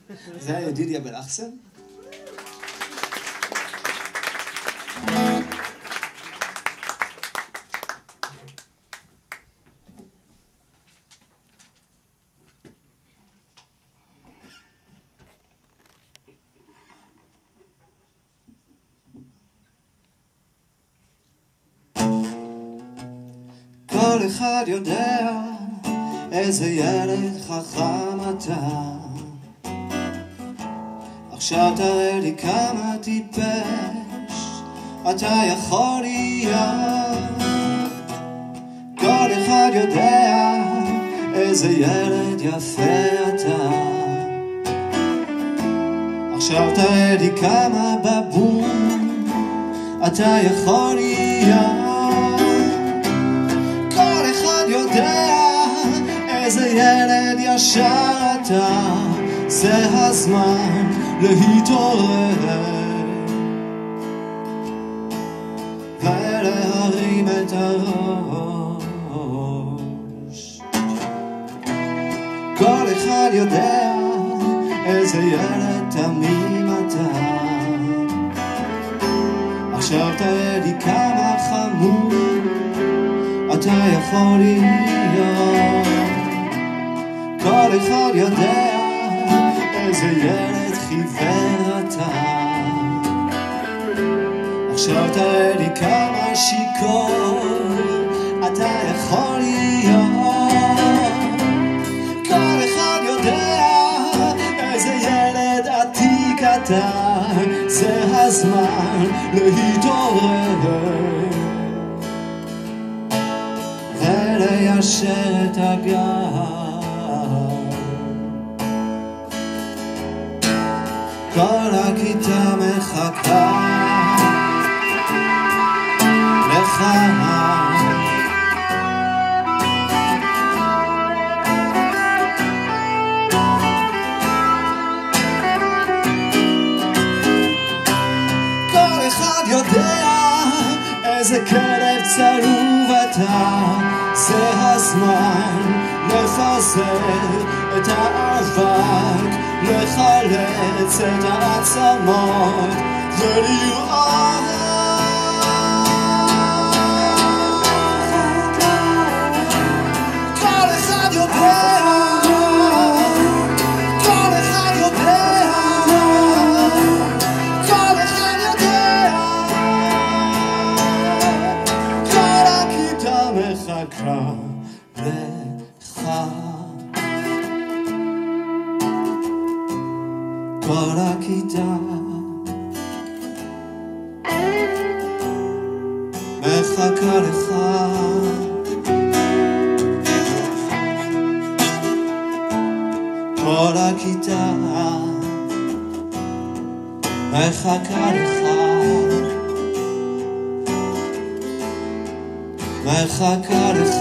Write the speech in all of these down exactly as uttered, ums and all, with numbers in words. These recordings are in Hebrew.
זה היה ידידיה בלחסן. כל אחד יודע איזה ילד חכם אתה. עכשיו תראה לי כמה טיפש אתה יכול להיות. כל אחד יודע איזה ילד יפה אתה. עכשיו תראה לי כמה בבון אתה יכול להיות. איזה ילד ישר אתה, זה הזמן להתעורר ולהרים את הראש. כל אחד יודע איזה ילד תמים אתה. עכשיו תראה לי כמה חמוד אתה יכול להיות. כל אחד יודע איזה ילד חיוור אתה. עכשיו תראה לי כמה שיכור אתה יכול להיות. כל אחד יודע איזה ילד עתיק אתה. זה הזמן להתעורר וליישר את הגב. כל הכיתה מחכה לך. כל אחד יודע איזה כלב צרוב אתה. זה הזמן לפזר את האבק, לחלץ את העצמות ולראות. כל אחד יודע, כל אחד יודע, כל אחד יודע. כל הכיתה מחכה לך. כל הכיתה מחכה לך. כל הכיתה מחכה לך. מחכה לך.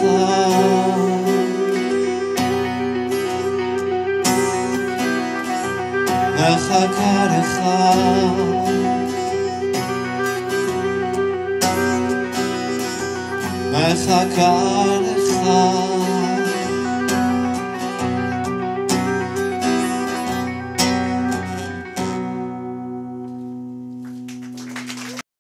מחכה לך. מחכה לך.